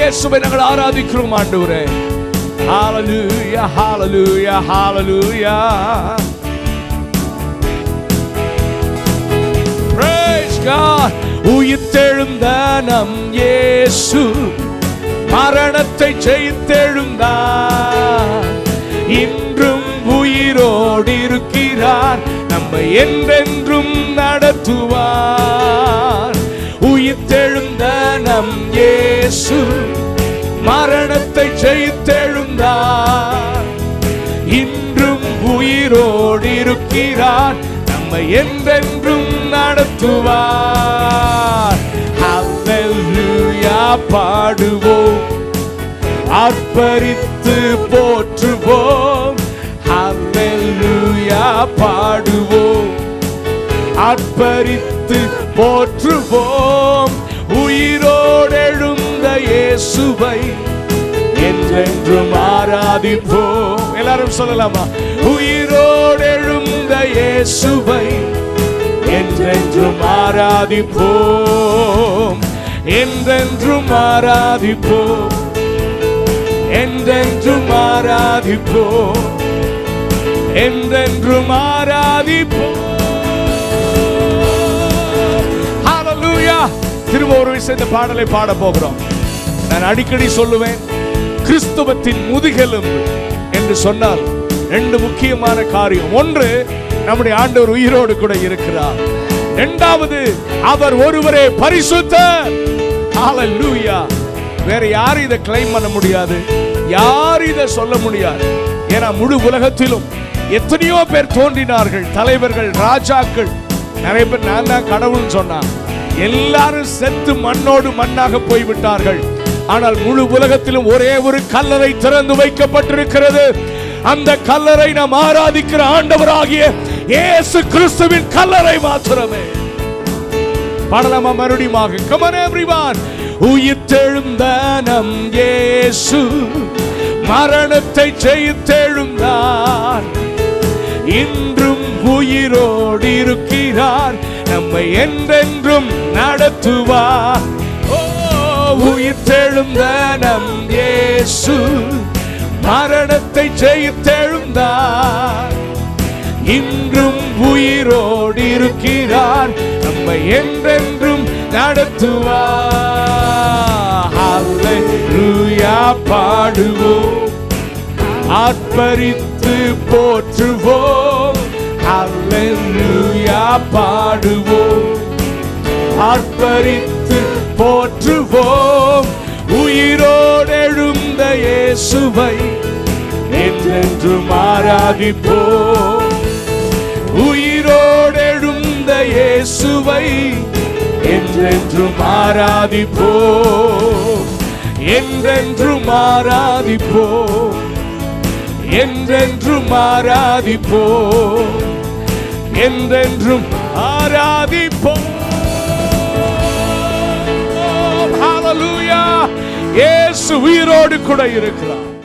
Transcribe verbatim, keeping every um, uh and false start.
இயேசுவை நாங்கள் ஆராதிக்கிறோம் ஆண்டவரே. ஹalleluya hallelujah hallelujah. Praise God. உயிர்த்தெழுந்த நம் இயேசு மரணத்தை ஜெயித்தெழுந்தார். இன்றும் உயிரோடு இருக்கிறார், நம்மை என்றென்றும் நடத்துவார். உயிர்த்தெழுந்த நம் இயேசு மரணத்தை ஜெயித்தெழுந்தார். இன்றும் உயிரோடு இருக்கிறார், நம்மை என்றென்றும் நடத்துவார். ஹல்லேலூயா பாடுவோம், ஆர்ப்பரித்து போற்றுவோம். ஹல்லேலூயா பாடுவோம், ஆர்ப்பரித்து போற்றுவோம். உயிரோடு எழுந்த இயேசுவை என்றென்றும் ஆராதிப்போம். எல்லாரும் சொல்லலாமா? உயிரோடு எழுந்த இயேசுவை என்றென்றும் ஆராதிப்போம், என்றென்றும் ஆராதிப்போம், என்றென்றும் ஆராதிப்போம், என்றென்றும் ஆராதிப்போம். ஹalleluya. திரும்ப ஒரு விஷயம் இந்த பாடலை பாட போகிறோம். நான் அடிக்கடி சொல்லுவேன், கிறிஸ்துவத்தின் முதுகெலும்பு என்று சொன்னால் ரெண்டு முக்கியமான காரியம். ஒன்று, நம்முடைய ஆண்டவர் உயிரோடு கூட இருக்கிறார். இரண்டாவது, அவர் ஒருவரே பரிசுத்தர். ஹalleluya. வேற யாரும் இதை கிளைம் பண்ண முடியாது, யாரும் இதை சொல்ல முடியாது. ஏன்னா முழு உலகத்திலும் எத்தனையோ பேர் தோன்றினார்கள், தலைவர்கள், ராஜாக்கள். நிறைய பேர் நான் தான் கடவுள்னு சொன்னாங்க. எல்லாரும் செத்து மண்ணோடு மண்ணாக போய்விட்டார்கள். ஆனால் முழு உலகத்திலும் ஒரே ஒரு கல்லறை திறந்து வைக்கப்பட்டிருக்கிறது. அந்த கல்லறை நாம் ஆராதிக்கிற ஆண்டவராகிய இயேசு கிறிஸ்துவின் கல்லறை மாத்திரமே. பாடலாமா மறுபடியும்? Come on everyone. உயிர்த்தெழுந்த நம் இயேசு மரணத்தை ஜெயித்தெழுந்தார். இன்றும் உயிரோடு இருக்கிறார், நம்மை என்றென்றும் நடத்துவார். ஓ, உயிர்த்தெழுந்த நம் இயேசு மரணத்தை ஜெயித்தெழுந்தார். இன்றும் உயிரோடு இருக்கிறார், நம்மை என்றென்றும் நடத்துவார். ஹல்லேலூயா பாடுவோம், ஆர்ப்பரித்து போற்றுவோம். ஹல்லேலூயா பாடுவோம், ஆர்ப்பரித்து போற்றுவோம். உயிரோடு எழுந்த இயேசுவை என்றென்றும் ஆராதிப்போம். உயிரோடு எழுந்த இயேசுவை என்றென்றும் ஆராதிப்போம், என்றென்றும் ஆராதிப்போம், என்றென்றும் ஆராதிப்போம், என்றென்றும் ஆராதிப்போம். ஹalleluya. இயேசு உயிரோடு கூட இருக்கிறார்.